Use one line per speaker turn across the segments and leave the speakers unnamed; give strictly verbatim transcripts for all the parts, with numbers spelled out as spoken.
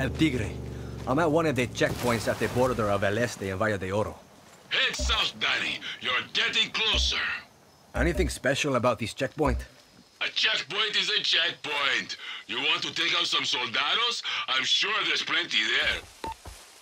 El Tigre. I'm at one of the checkpoints at the border of El Este and Valle de Oro.
Head south, Danny. You're getting closer.
Anything special about this checkpoint?
A checkpoint is a checkpoint. You want to take out some soldados? I'm sure there's plenty there.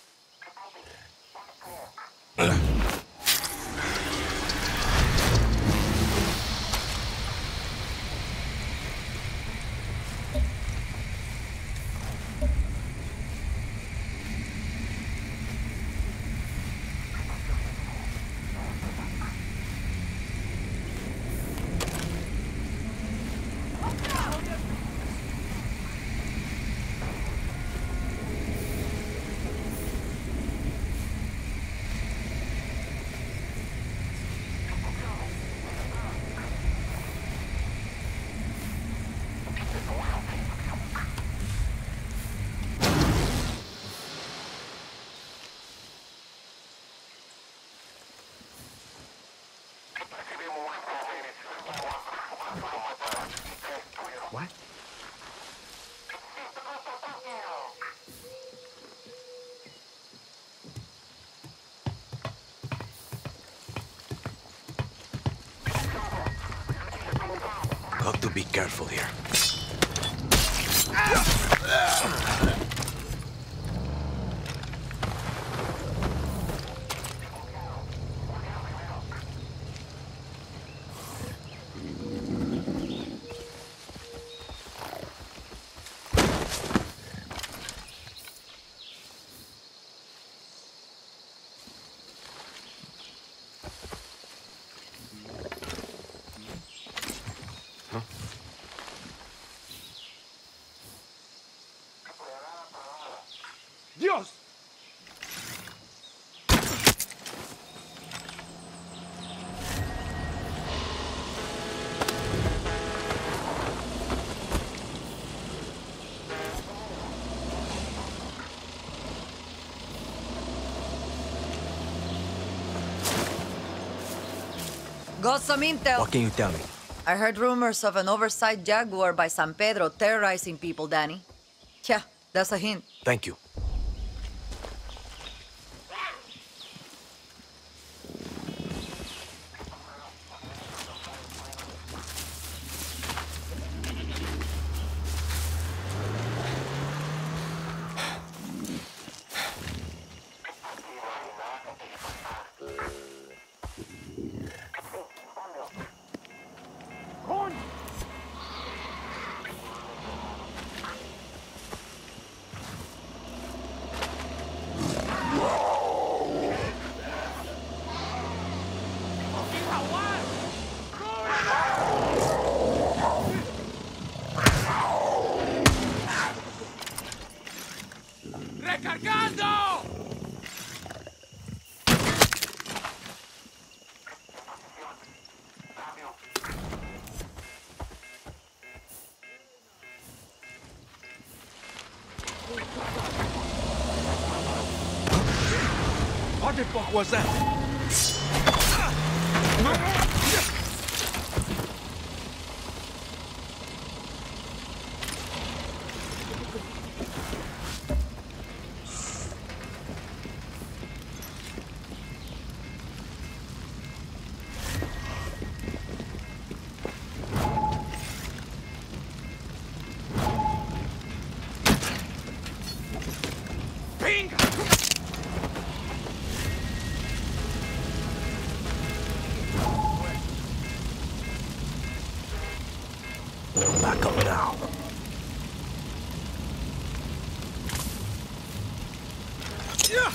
What?
Got to be careful here.
Dios!
Got some intel.
What can you tell me?
I heard rumors of an oversized Jaguar by San Pedro terrorizing people, Danny. Yeah, that's a hint.
Thank you.
¡Recargando!
What the fuck was that? Back up now. Yeah.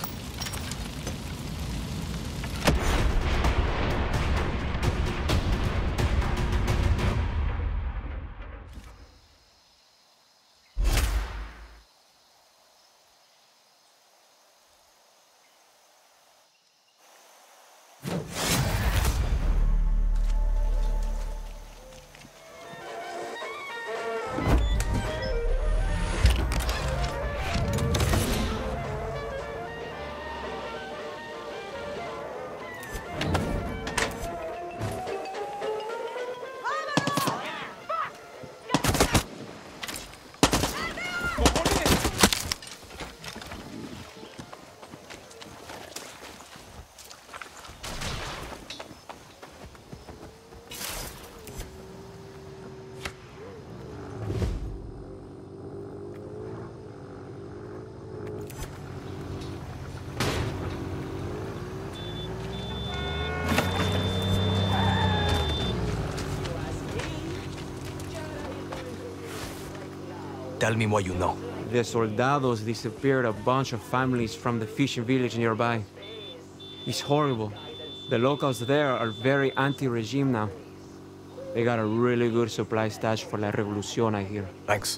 Tell me what you know.
The soldados disappeared a bunch of families from the fishing village nearby. It's horrible. The locals there are very anti-regime now. They got a really good supply stash for La Revolución, I hear.
Thanks.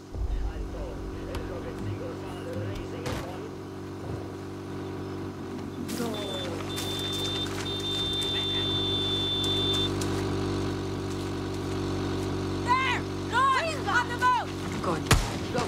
There! Guys, on the boat! Good. Go.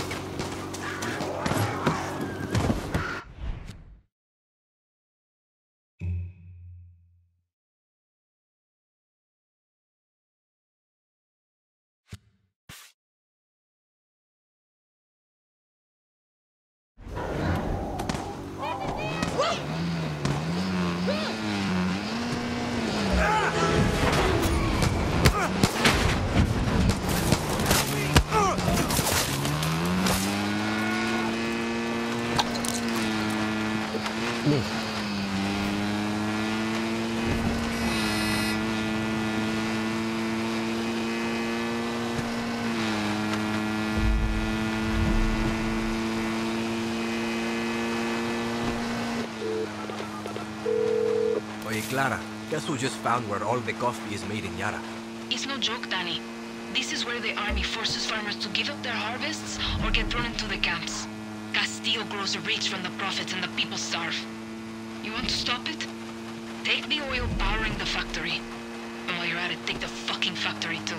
Oye, Clara, guess who just found where all the coffee is made in Yara?
It's no joke, Danny. This is where the army forces farmers to give up their harvests or get thrown into the camps. Castillo grows rich from the profits and the people starve. You want to stop it? Take the oil powering the factory. And while you're at it, take the fucking factory too.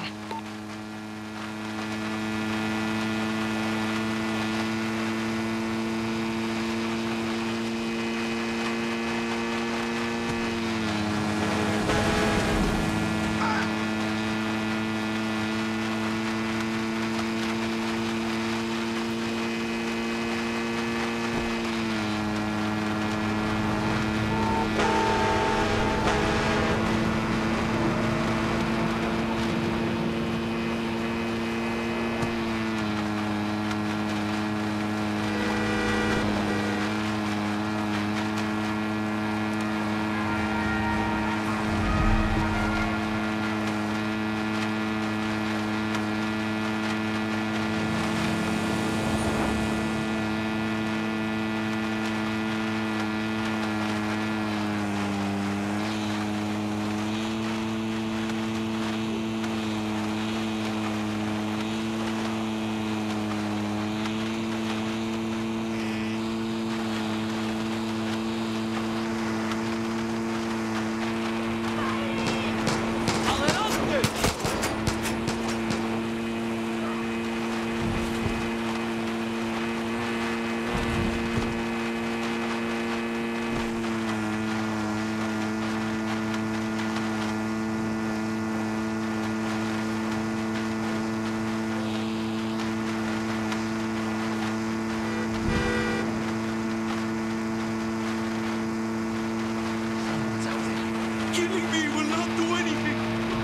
Killing me will not do anything!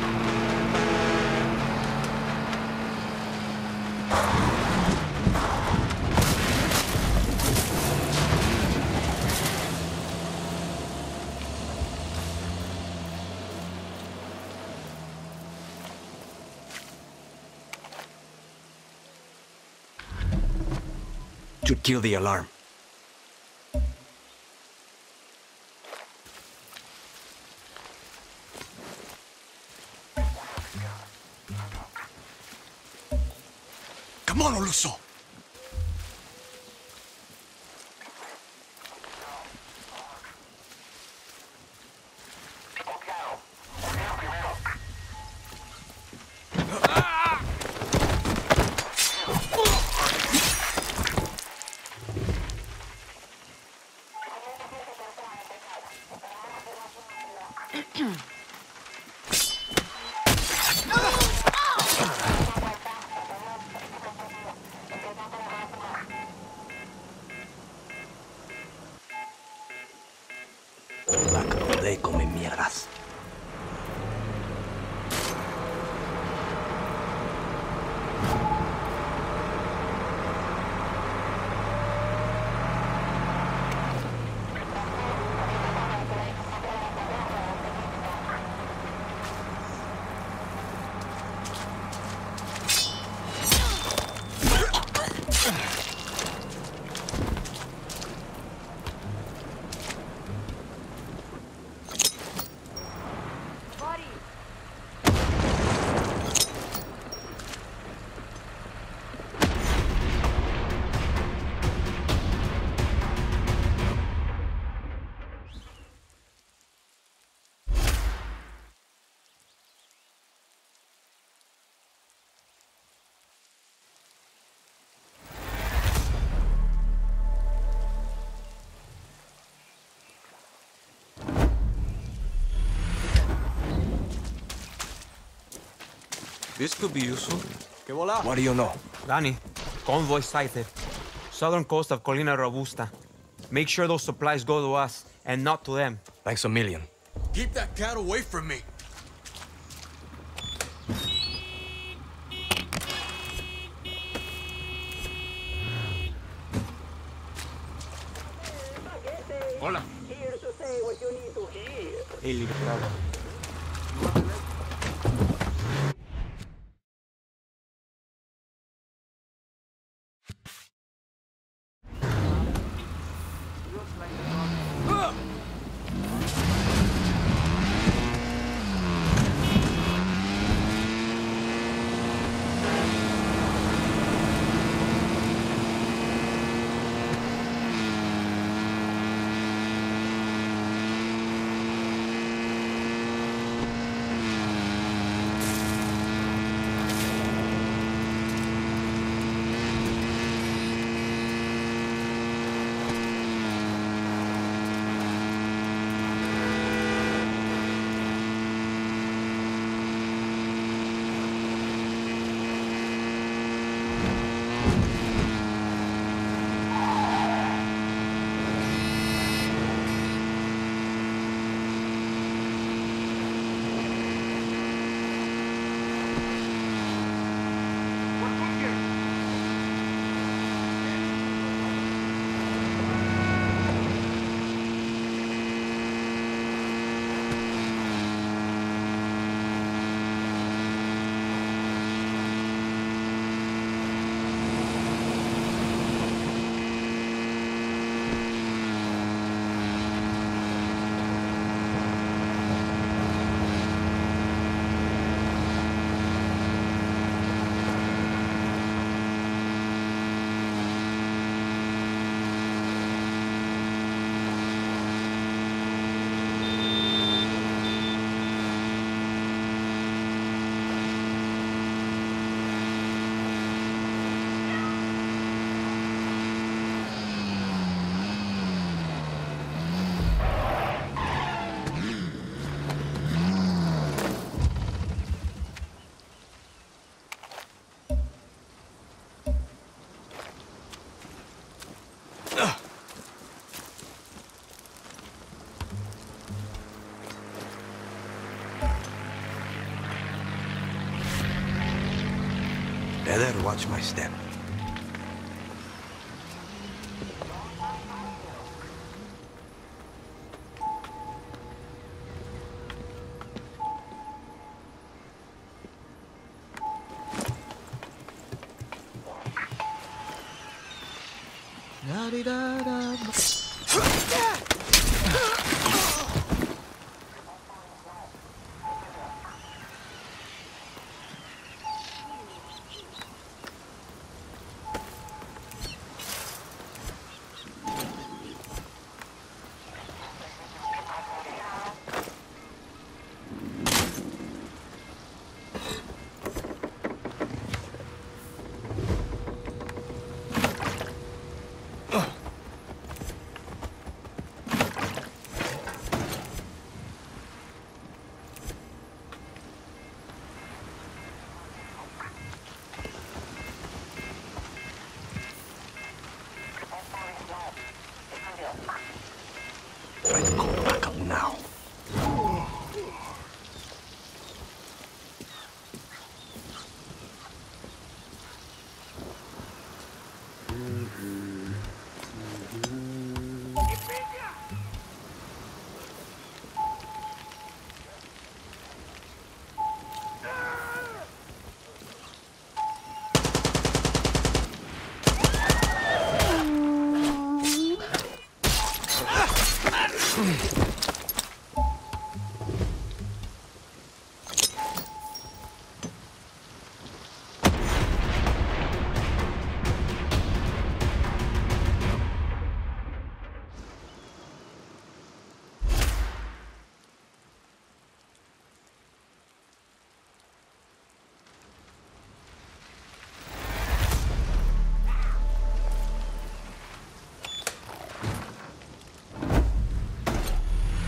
Should kill the alarm.
Come on, Oluso!
This could be useful.
Que vola?
What do you know?
Danny, convoy sighted. Southern coast of Colina Robusta. Make sure those supplies go to us, and not to them.
Thanks a million.
Keep that cat away from me.
Hola.
Hey, little brother.
Better watch my step. Try to call backup now.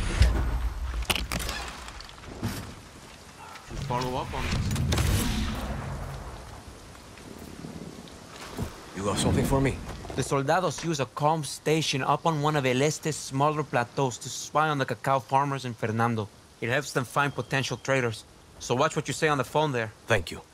Follow up on this.
You have something for me?
The soldados use a calm station up on one of El Este's smaller plateaus to spy on the cacao farmers in Fernando. It helps them find potential traders. So watch what you say on the phone there.
Thank you.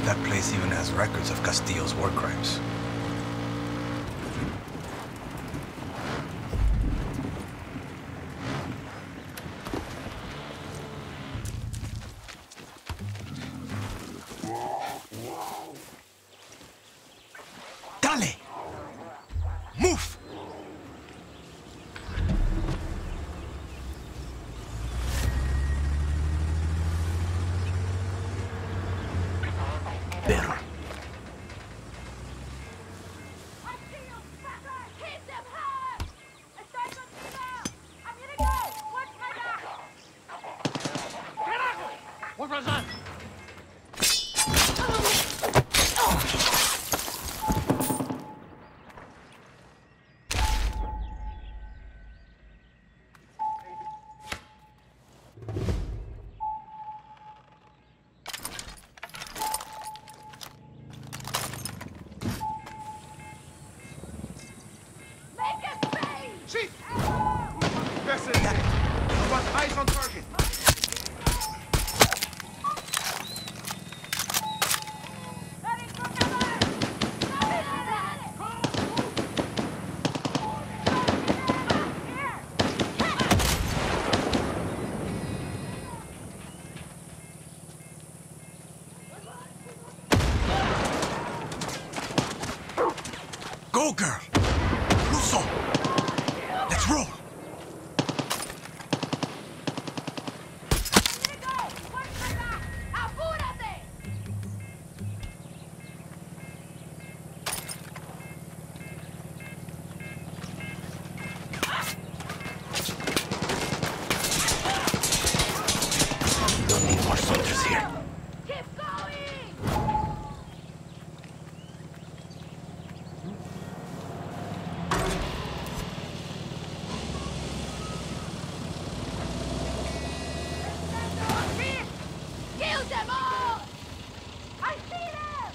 if that place even has records of Castillo's war crimes. Dale! Move! Better.
Eyes on target.
Go, girl! Russo! Let's roll! Don't need more soldiers here.
Keep going! Kill them all! I see them!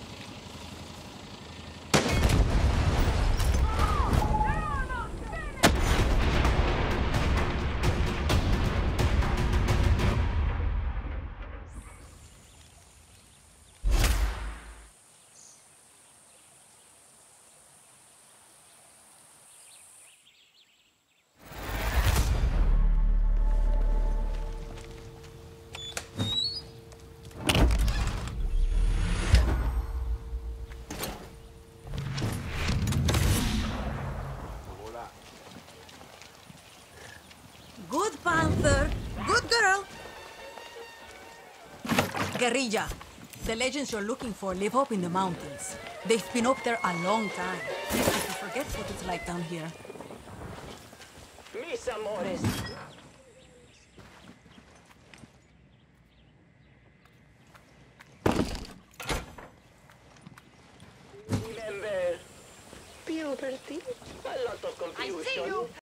Good, Panther. Good girl.
Guerrilla. The legends you're looking for live up in the mountains. They've been up there a long time. You forget what it's like down here.
Mis amores. Remember, puberty, a lot of confusion.